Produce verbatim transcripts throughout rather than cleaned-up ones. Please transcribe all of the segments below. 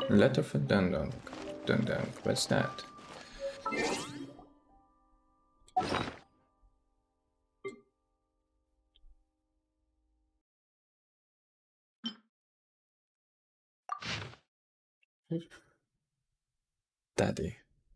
Letter for Dundunk. Dundunk, what's that? Daddy.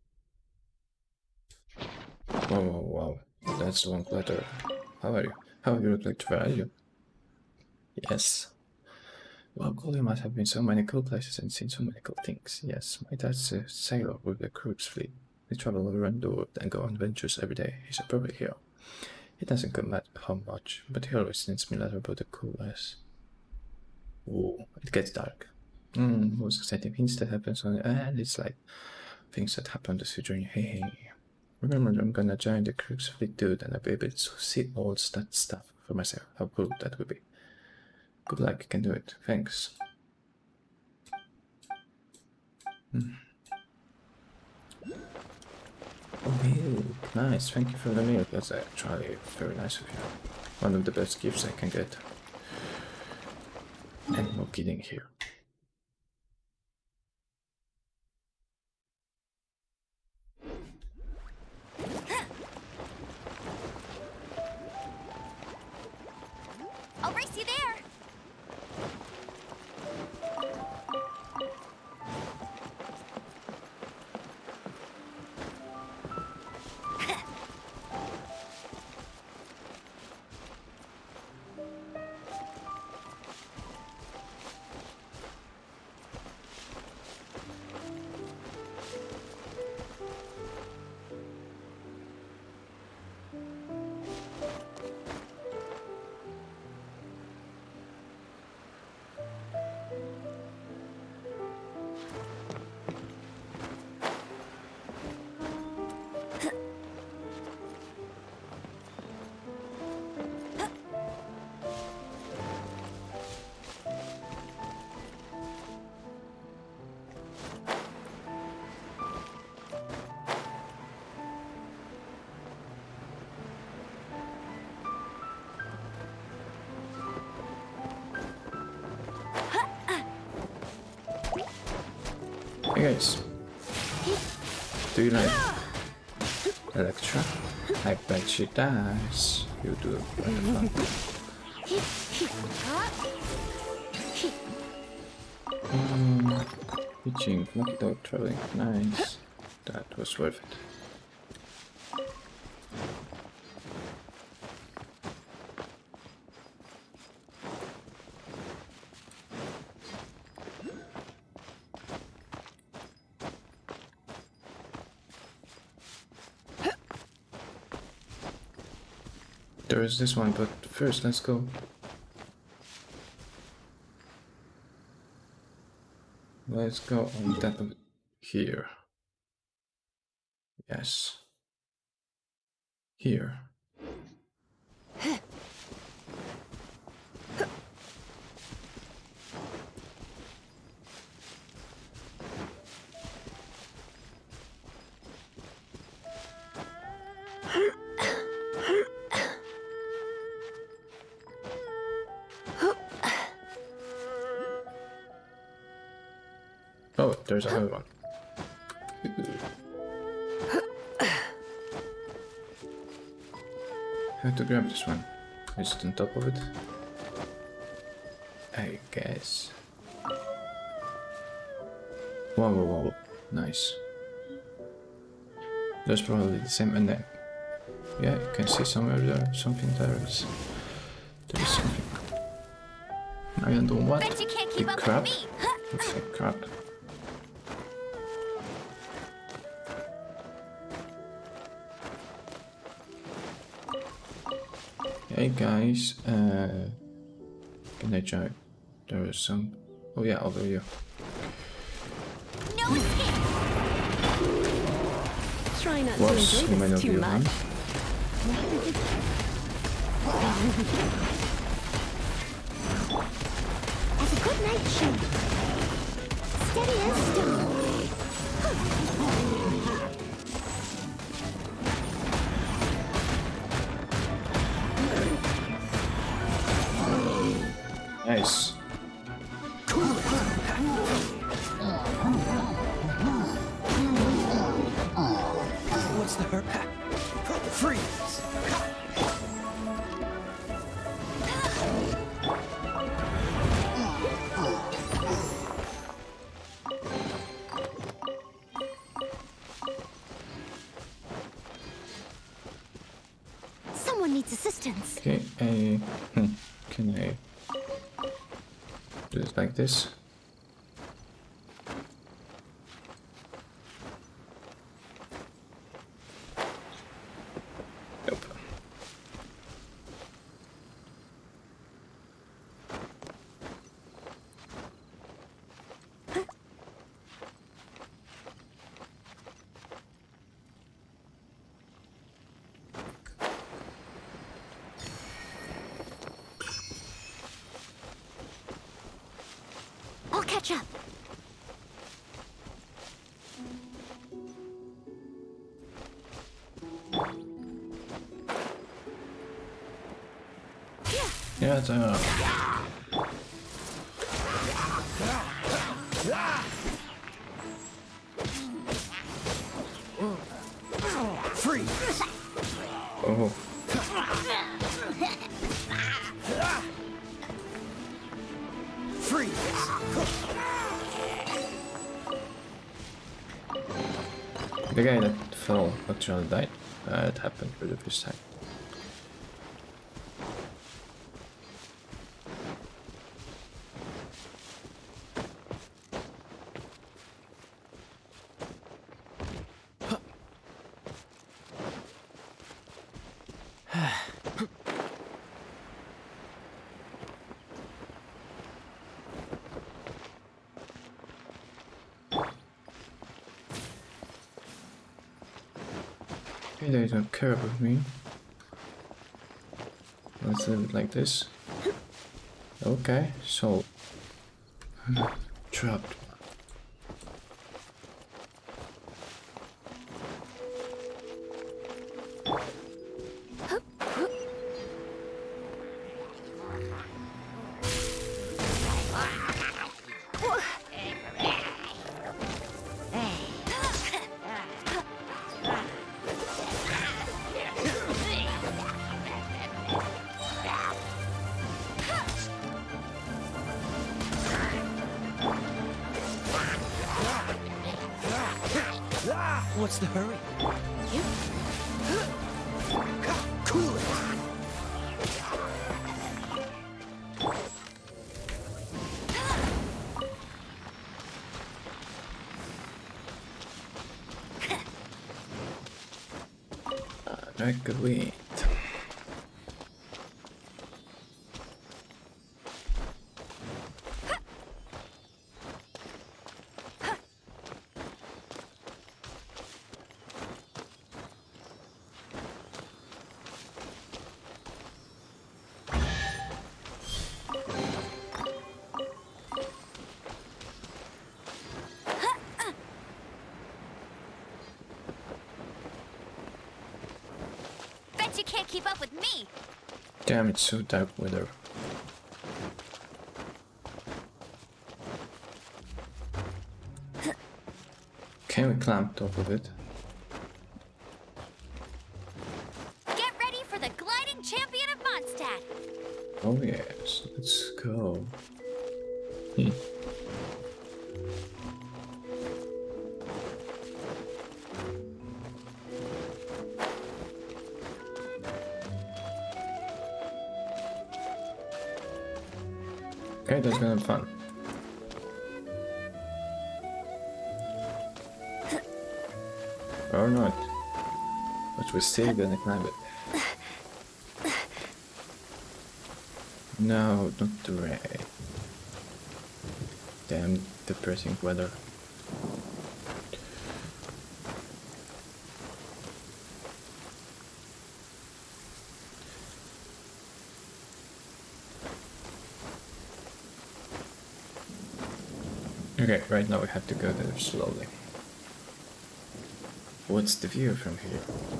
Whoa, whoa, whoa. That's the wrong letter. How are you? How would you look like to value? Yes. Well, Golia must have been so many cool places and seen so many cool things. Yes, my dad's a sailor with the cruise fleet. We travel around the world and go on adventures every day. He's a perfect hero. He doesn't come at home much, but he always sends me letters about the coolness. Ooh, it gets dark. Hmm, most exciting things that happens on and it's like things that happen to you during hey hey. Remember, I'm gonna join the cruise fleet dude and I'll be able to see all that stuff for myself. How cool that would be. Good luck, you can do it. Thanks. Hmm. Oh, milk. Nice. Thank you for the milk. That's actually very nice of you. One of the best gifts I can get. And no kidding here. I'll race you there. Hey guys, do you like Electra? I bet she does. You do. Um, pitching, lucky dog traveling, nice. That was worth it. There is this one, but first let's go. Let's go on top of it here. Yes. Here. Oh, there's another one. I have to grab this one. Is it on top of it? I guess. Whoa, whoa, whoa. Nice. There's probably the same, and then yeah, you can see somewhere there something there is. There is something. I don't know what. Bet you can't keep The up crab? with me. Looks like crab. Hey guys, uh, can I try? There is some. Oh yeah, over here. No escape. Try not Whoops, to you enjoy might not this be too around. much. As a good night shoe. Steady as stone. Nice. Hmm. Can I do it like this? Nope. I'll catch up. Yeah, it's uh, Freeze! oh. Freeze! The guy that fell actually died. Uh, it happened for the first time. Okay, they don't care about me. Let's leave it like this. Okay, so trapped. What's the hurry? You? Cool it! I could wait. Bet you can't keep up with me. Damn, it's so dark weather. Can we climb top of it? Get ready for the gliding champion of Mondstadt. Oh yes, let's go. Hmm. Okay, that's gonna be fun. Or not. But we're still gonna climb it. No, not the rain. Damn depressing weather. Okay, right now we have to go there slowly. What's the view from here?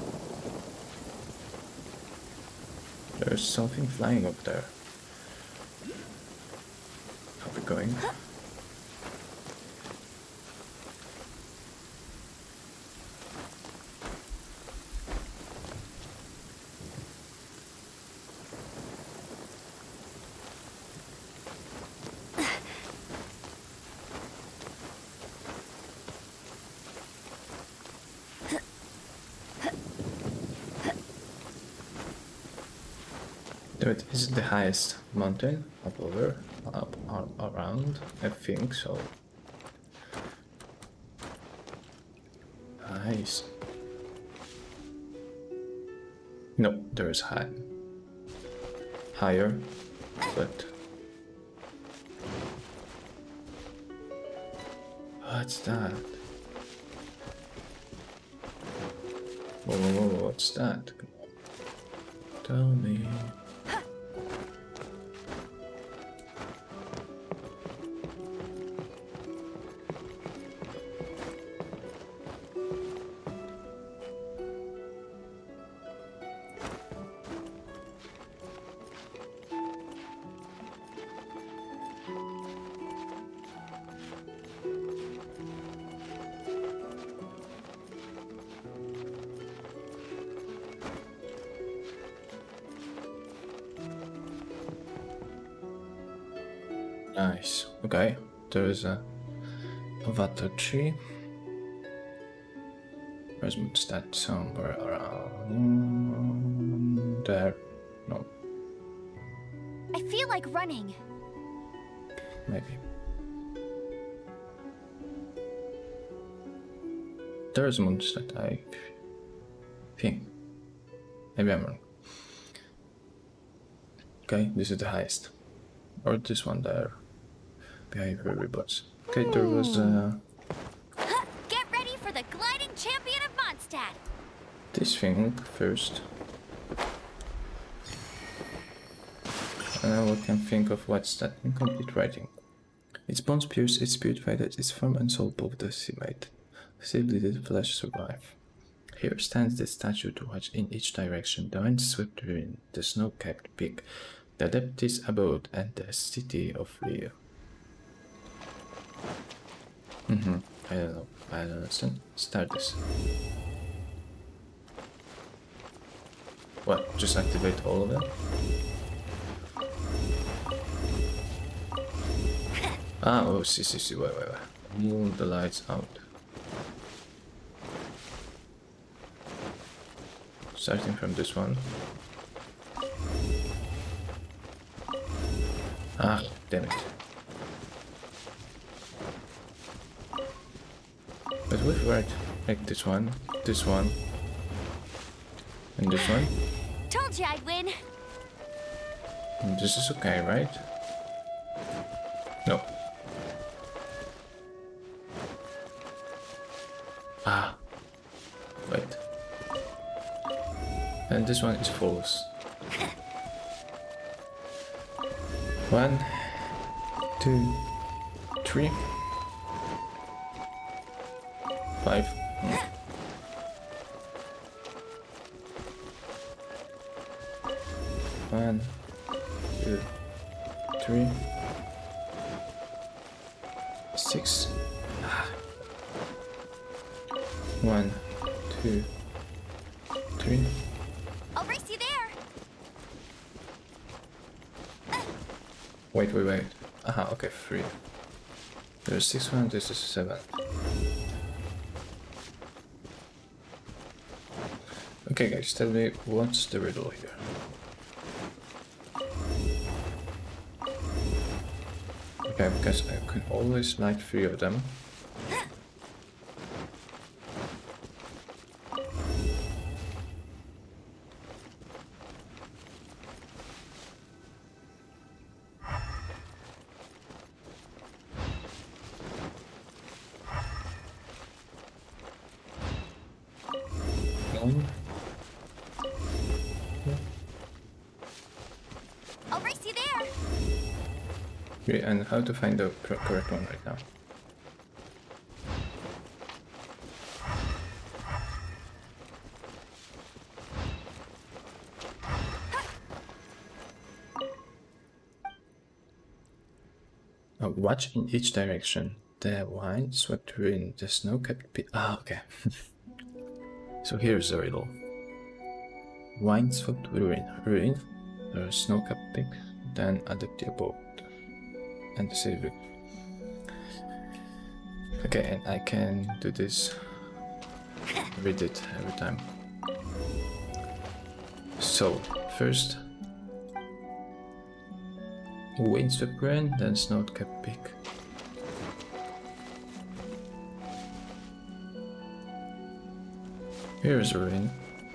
There's something flying up there. Are we going? Damn it, is it the highest mountain up over, up, up around? I think so. Nice. No, there is high. Higher, but what's that? Whoa, whoa, whoa, what's that? Tell me. Nice. Okay, there is a water tree. Where's that? Somewhere around there. No, I feel like running. maybe. There's Mondstadt, I think. Maybe I'm wrong. Okay, this is the highest. Or this one there. Behind Ruby Bus. Okay, there was uh, Get ready for the gliding champion of Mondstadt. this thing first. And now I can think of what's that incomplete writing. Its bones pierce, its spirit faded, its form and soul both decimated. Simply did flesh survive. Here stands the statue to watch in each direction. The wind swept ruin, the snow-capped peak, the Adeptis abode, and the city of Rio. Mm-hmm. I don't know. I don't understand. Start this. What? Just activate all of them? Ah, oh, see, see, see, wait, wait, wait. Move the lights out. Starting from this one. Ah, damn it. But with right, like this one, this one, and this one. Told you I'd win. And this is okay, right? No. Ah. Wait. And this one is false. One, two, three, five. Mm. One, two, three, six. Ah. One, two, three. I'll race you there. Wait, wait, wait. Aha, okay, three. There's six one, this is seven. Okay, guys, tell me what's the riddle here. Okay, because I can always light three of them. One. I'll race you there. Okay, and how to find the cor- correct one right now? Oh, watch in each direction. The wine swept through in the snow-capped pit. Ah, okay. So here's the riddle. Wine swept ruin, ruin, the snow-capped peak, then Adepti abode, and the city. Okay, and I can do this. Read it every time. So first, Windswept Rain, then Snow-Capped Peak. Here's a ring.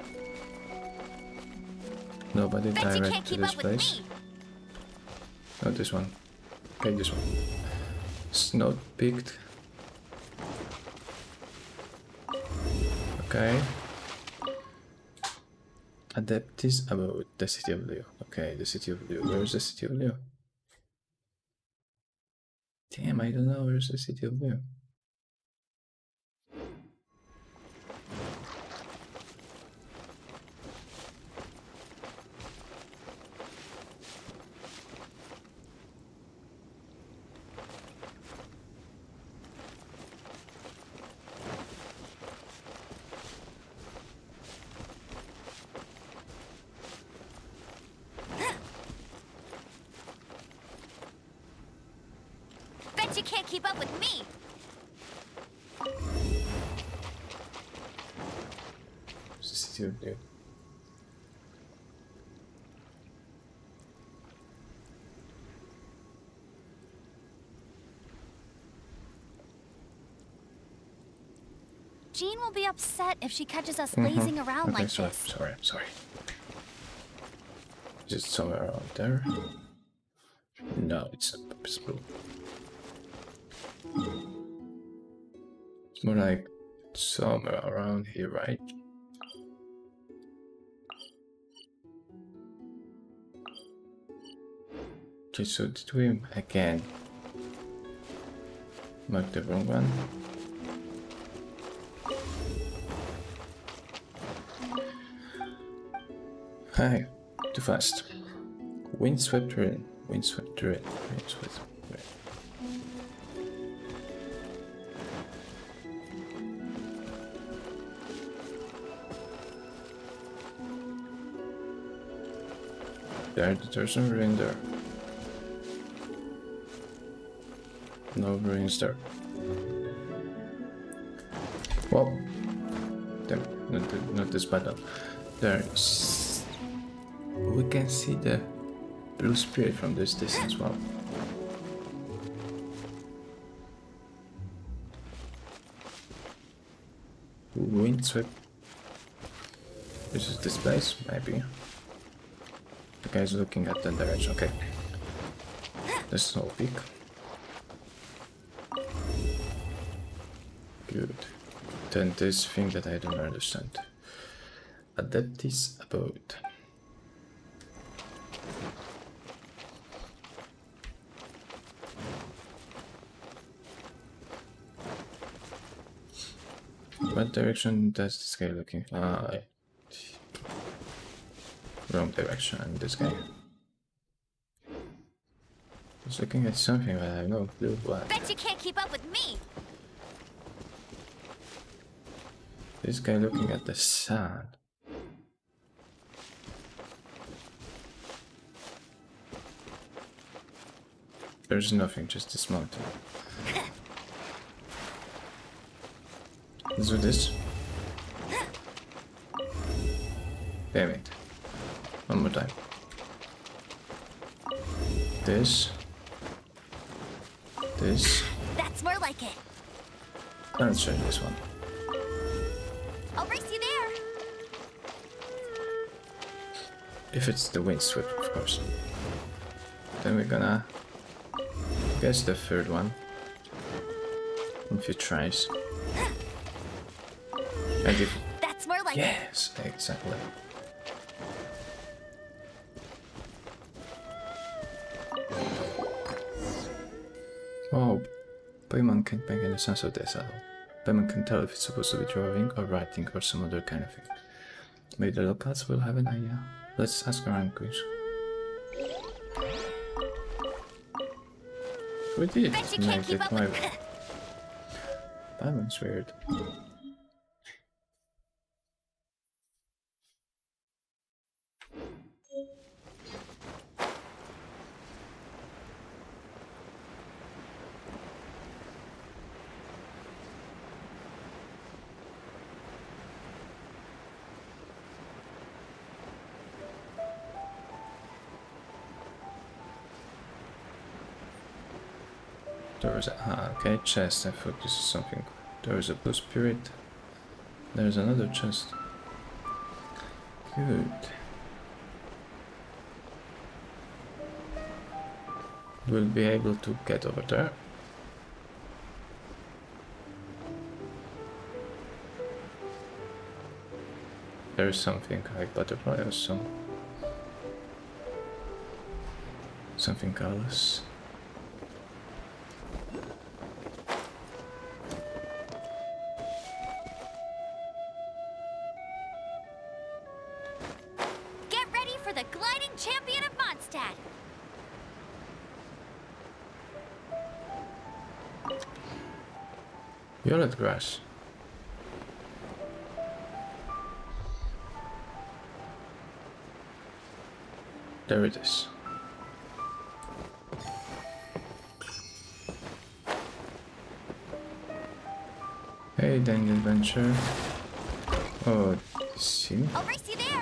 Nobody Bet you can't direct to keep this up with place. me. Not this one. Okay, this one. Snow-Peaked. Okay. Adeptis about the City of Leo. Okay, the City of Leo. Where's the City of Leo? Damn, I don't know where's the City of Leo. Bet you can't keep up with me. Where's the City of Leo? Jean will be upset if she catches us Mhm. lazing around Okay, like sorry, this. sorry, sorry. Just somewhere around there. No, it's not possible. It's more like somewhere around here, right? Okay, so did we again mark the wrong one? Hi, too fast. Windswept Rain, Windswept Rain, Windswept Rain. There, there's no rain there. No rains there. Well, damn, not, th- not this battle. There's. We can see the blue spirit from this distance. Well, windswept. This is this place, maybe. The guy's looking at that direction. Okay, the snow peak. Good. Then this thing that I don't understand. Adeptis abode. What direction does this guy looking? Ah, wrong direction. And this guy. He's looking at something, but I have no clue what. Bet you can't keep up with me. This guy looking at the sun. There's nothing, just this mountain. Let's do this. Damn it. One more time. This. This. That's more like it. Let's try this one. I'll race you there. If it's the windswept, of course. Then we're gonna guess the third one. In a few tries. And if That's more like it. yes, exactly. Oh, Paimon can't make any sense of this at all. Paimon can tell if it's supposed to be drawing or writing or some other kind of thing. Maybe the locals will have an idea. Let's ask around, quiz. We did Bet you can't make keep it up my with. Paimon's weird. There is a ah, okay chest. I thought this is something. There is a blue spirit. There's another chest. Good. We'll be able to get over there. There is something like butterfly or some something else. Get ready for the gliding champion of Mondstadt. Violet grass. There it is. Hey, Dang Adventure. Oh, see? I'll race you there.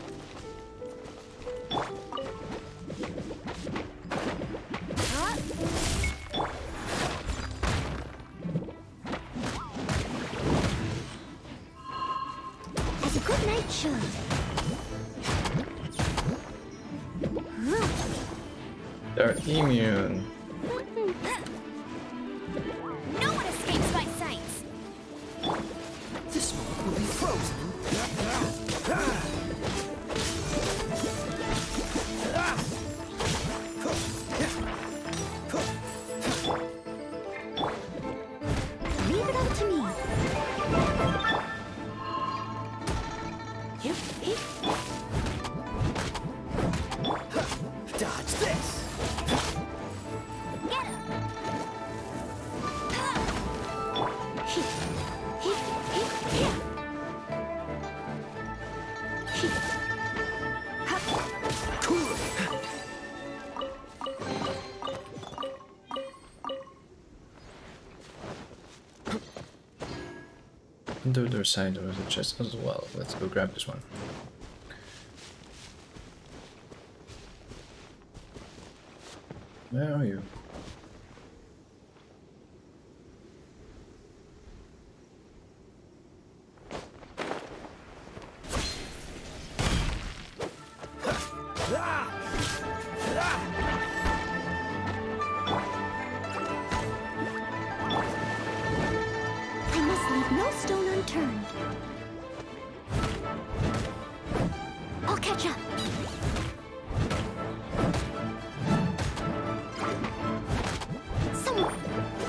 Huh? As a good night should. They're immune. No one escapes my sights. This one will be frozen. Leave it up to me. Dodge this. Get him. On the other side there is a chest as well. Let's go grab this one. Where are you? I must leave no stone unturned. I'll catch up. Somewhere.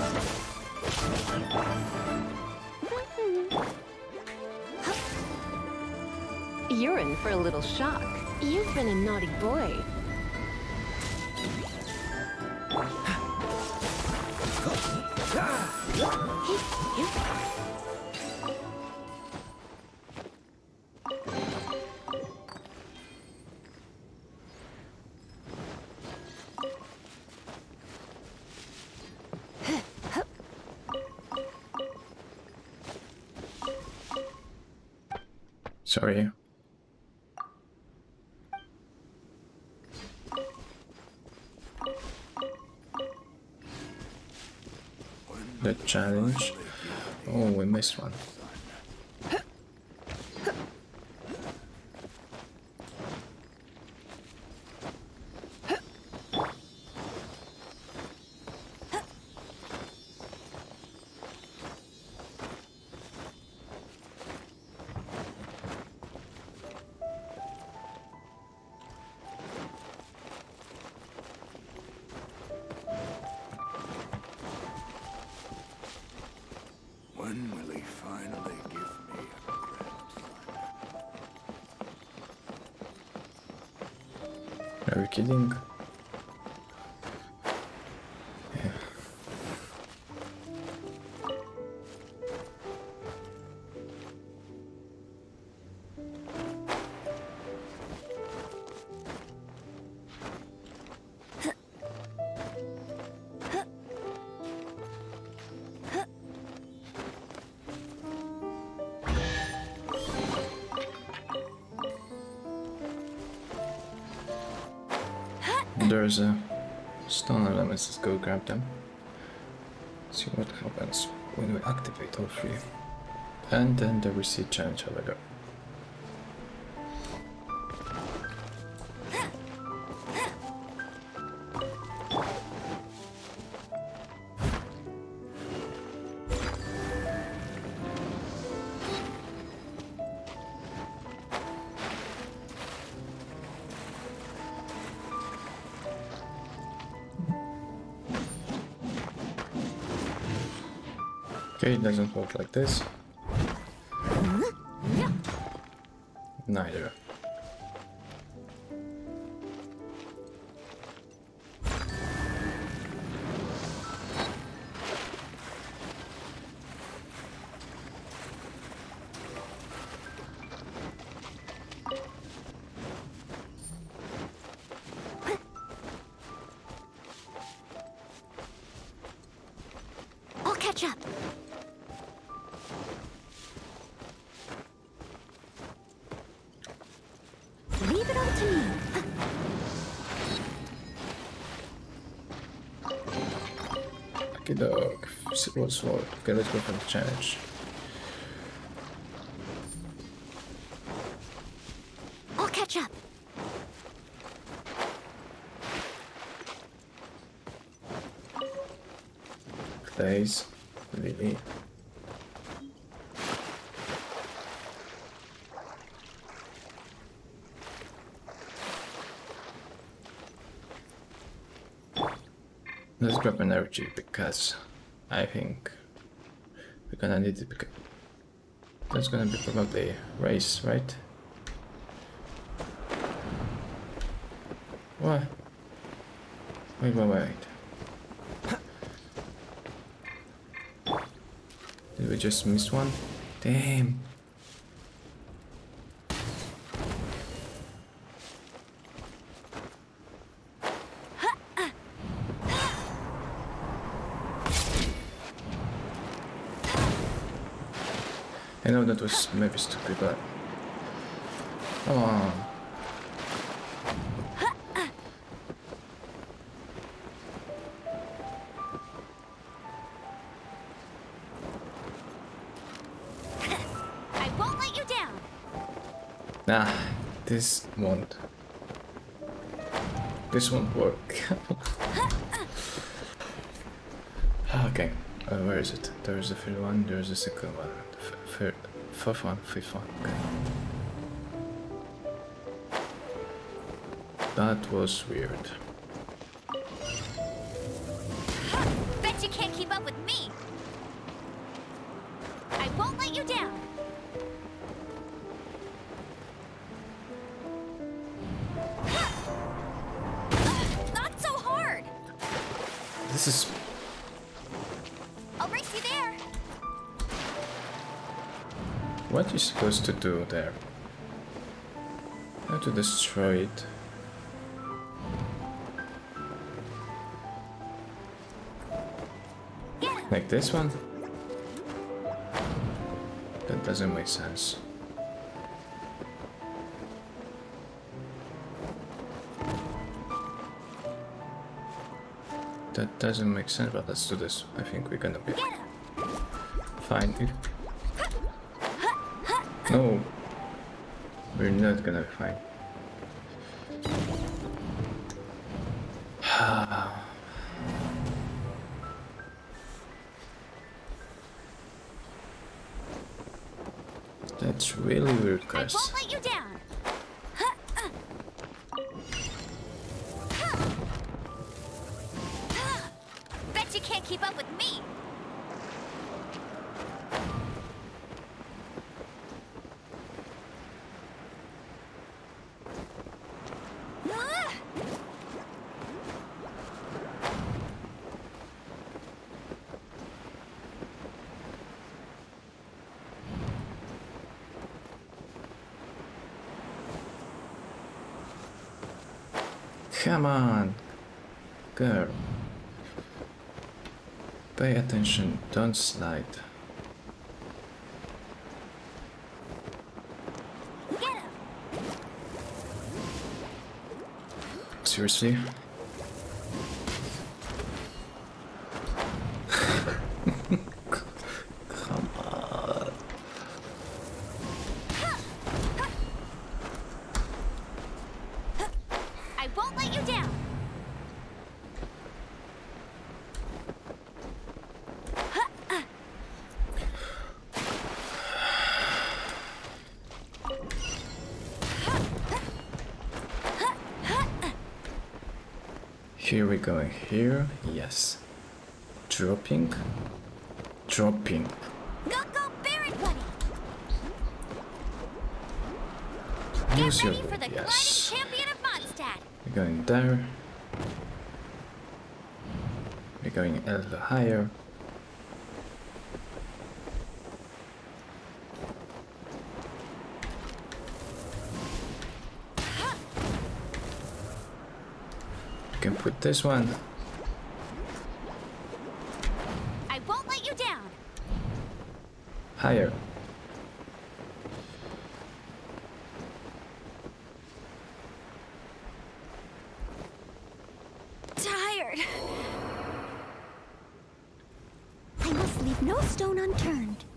You're in for a little shock. You've been a naughty boy. Sorry. The challenge. Oh, we missed one. When will he finally give me a grandson? Are you kidding? Yeah. There's a stone elements, let's go grab them. See what happens when we activate all three. And then the receipt challenge over there. Okay, it doesn't work like this. Neither. I'll catch up. Leave it all to me. Okay, dog. Silver sword. Okay, let's go for the challenge. I'll catch up. Plays. Lily. Let's grab energy because I think we're gonna need it because that's gonna be probably a race, right? What? Wait, wait, wait. Did we just miss one? Damn. I know that was maybe stupid, but come on. I won't let you down. Nah, this won't. This won't work. Okay, uh, where is it? There's the third one, there's the second one, the f third, fourth one, fifth one. Okay. That was weird. Bet you can't keep up with me. I won't let you down. Not so hard. This is... I'll race you there. what you're supposed to do there? How to destroy it? Like this one? That doesn't make sense. That doesn't make sense, but let's do this. I think we're gonna be fine. If... no, we're not gonna be fine. That's really weird, I guys. won't let you down. Bet you can't keep up with me. Come on, girl. Pay attention, don't slide. Get him. Seriously? Here we go. Here, yes. Dropping. Dropping. Go, go, Baron Bunny! Use Get your ready for the yes. gliding champion of Mondstadt! We're going there. We're going a little higher. We can put this one. I won't let you down! Higher. Tired. I must leave no stone unturned.